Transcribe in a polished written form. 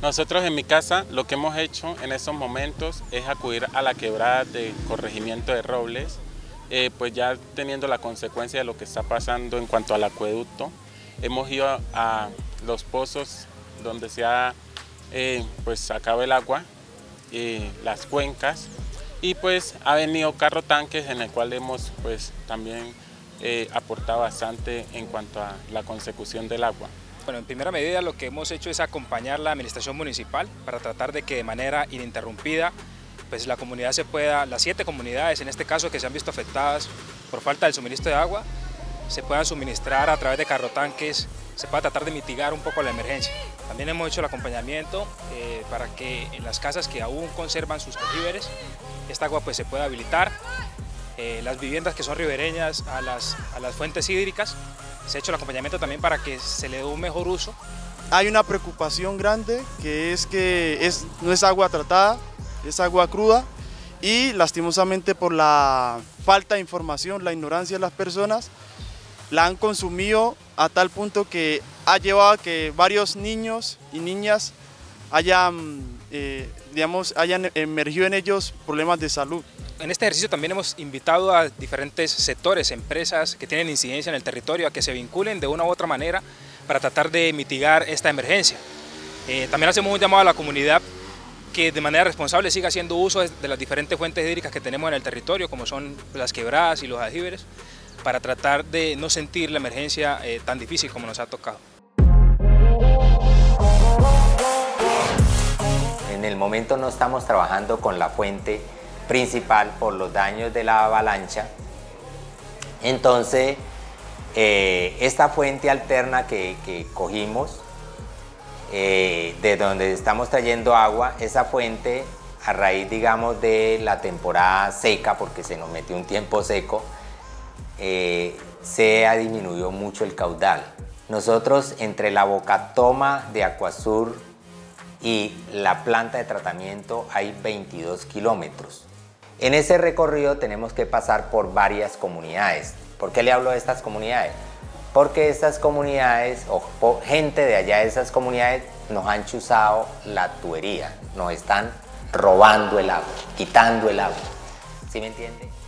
Nosotros en mi casa lo que hemos hecho en estos momentos es acudir a la quebrada de corregimiento de Robles, pues ya teniendo la consecuencia de lo que está pasando en cuanto al acueducto. Hemos ido a los pozos donde se ha pues sacado el agua, las cuencas, y pues ha venido carro tanques en el cual hemos pues también aportado bastante en cuanto a la consecución del agua. Bueno, en primera medida lo que hemos hecho es acompañar la administración municipal para tratar de que de manera ininterrumpida pues la comunidad se pueda, las 7 comunidades en este caso que se han visto afectadas por falta del suministro de agua, se puedan suministrar a través de carrotanques, se pueda tratar de mitigar un poco la emergencia. También hemos hecho el acompañamiento para que en las casas que aún conservan sus aljíberes, esta agua pues se pueda habilitar. Las viviendas que son ribereñas a las fuentes hídricas, se ha hecho el acompañamiento también para que se le dé un mejor uso. Hay una preocupación grande que no es agua tratada, es agua cruda, y lastimosamente por la falta de información, la ignorancia de las personas, la han consumido a tal punto que ha llevado a que varios niños y niñas hayan emergido en ellos problemas de salud. En este ejercicio también hemos invitado a diferentes sectores, empresas que tienen incidencia en el territorio a que se vinculen de una u otra manera para tratar de mitigar esta emergencia. También hacemos un llamado a la comunidad que de manera responsable siga haciendo uso de las diferentes fuentes hídricas que tenemos en el territorio, como son las quebradas y los aljibes, para tratar de no sentir la emergencia tan difícil como nos ha tocado. En el momento no estamos trabajando con la fuente principal por los daños de la avalancha. Entonces esta fuente alterna que cogimos, de donde estamos trayendo agua, esa fuente a raíz digamos de la temporada seca, porque se nos metió un tiempo seco, se ha disminuido mucho el caudal. Nosotros entre la bocatoma de Acuasur y la planta de tratamiento hay 22 kilómetros. En ese recorrido tenemos que pasar por varias comunidades. ¿Por qué le hablo de estas comunidades? Porque estas comunidades o gente de allá de esas comunidades nos han chuzado la tubería, nos están robando el agua, quitando el agua. ¿Sí me entiende?